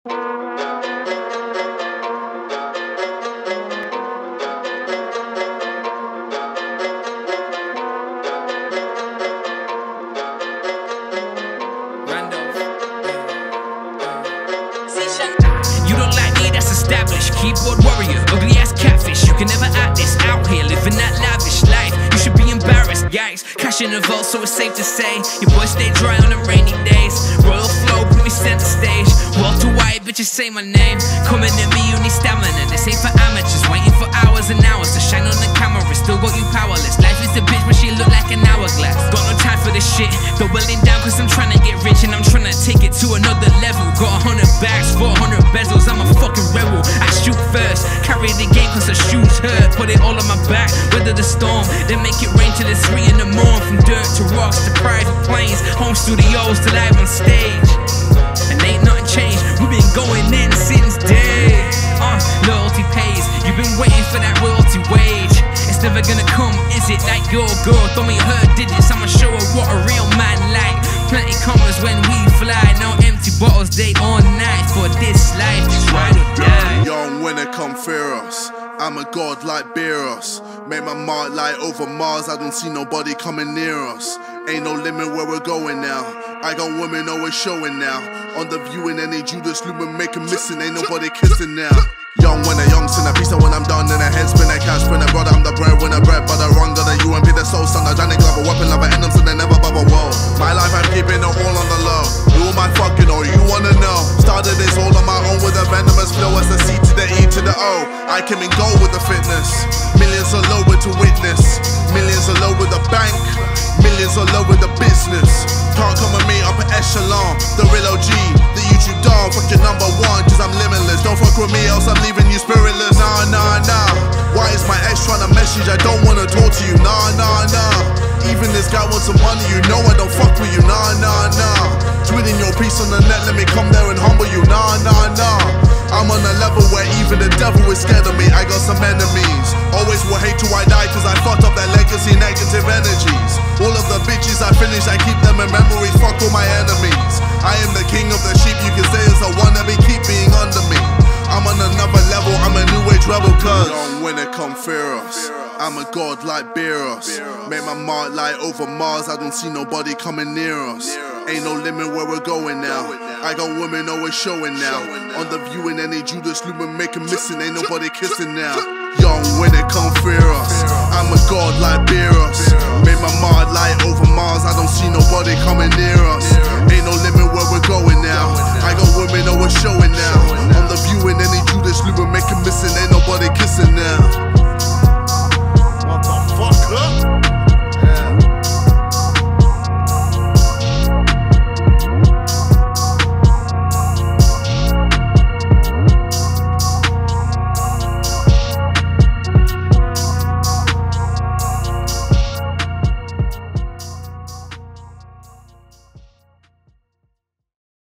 You don't like me, that's established. Keyboard warrior, ugly ass catfish. You can never act this out here, living that lavish life. You should be embarrassed, yikes. Cash in the vault, so it's safe to say your boys stay dry on the rainy days. Royal flow, put me center stage. Walter White, bitches say my name. Coming at me, you need stamina. This ain't for amateurs, waiting for hours and hours to shine on the camera. Still got you powerless. Life is a bitch, but she look like an hourglass. Got no time for this shit. Doubling down, cause I'm trying to get rich and I'm trying to take it to another level. Got 100 bags, 400 bezels. I'm a fucking rebel. I shoot first, carry the game cause the shoes hurt. Put it all on my back, weather the storm, then make it rain till it's 3 in the morning. From dirt to rocks to private planes, home studios to live on stage. And ain't nothing changed, we've been going in since day. Loyalty pays, you've been waiting for that royalty wage. It's never gonna come, is it? Like your girl, throw me her digits, I'ma show her what a real man like. Plenty commas when we fly, no empty bottles, day or night. For this life, just ride or die. Young winner, come fear us. I'm a god like Beerus. Make my mark like over Mars, I don't see nobody coming near us. Ain't no limit where we're going now. I got women always showing now. On the view in any Judas Lumen make 'em missing, ain't nobody kissing now. Young winner, young sinner, beast when I'm done, then a head spinner, cash spinner, brother, I'm the breadwinner, bread, but I run, got a UMP, the soul son, a Johnny Glover, weapon lover, enemy, so they never bubble, whoa. My life, I'm keeping it all on the low. You my fucking all, you wanna know. Started this all on my own with a venomous flow, as the C to the E to the O. I came in gold with the fitness. Millions are low with to witness. Millions are low with the bank. Millions are low with the business. Can't come with me up an echelon. The real OG, the YouTube dog, fuck your number one, cause I'm limitless. Don't fuck with me, else I'm leaving you spiritless. Nah, nah, nah. Why is my ex trying to message? I don't wanna talk to you. Nah, nah, nah. Even this guy wants some money, you know I don't fuck with you. Nah, nah, nah. Tweeting your piece on the net, let me come there and humble you. Nah, nah, nah. I'm on a level where even the devil is scared of me. I got some enemies. Always will hate till I die, cause I fucked up their legacy, negative energies. All of the bitches I finish, I keep them in memories. Fuck all my enemies. I am the king of the sheep, you can say it's a wannabe, keep being under me. I'm on another level, I'm a new age rebel, cause young winner, come fear us. I'm a god like Beerus. Make my mark like over Mars, I don't see nobody coming near us. Ain't no limit where we're going now. I got women always showing now. On the view in any Judas Lumen make 'em missing, ain't nobody kissing now. Young winner, come fear us. I'm a god like Beerus. Make my mark like over Mars, I don't see nobody coming near us. Ain't no limit where we're going now.